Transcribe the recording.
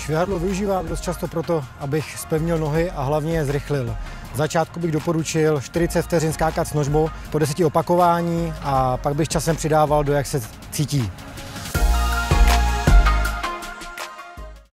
Švihadlo využívám dost často proto, abych zpevnil nohy a hlavně je zrychlil. V začátku bych doporučil 40 vteřin skákat s nožbou po 10 opakování a pak bych časem přidával, do jak se cítí.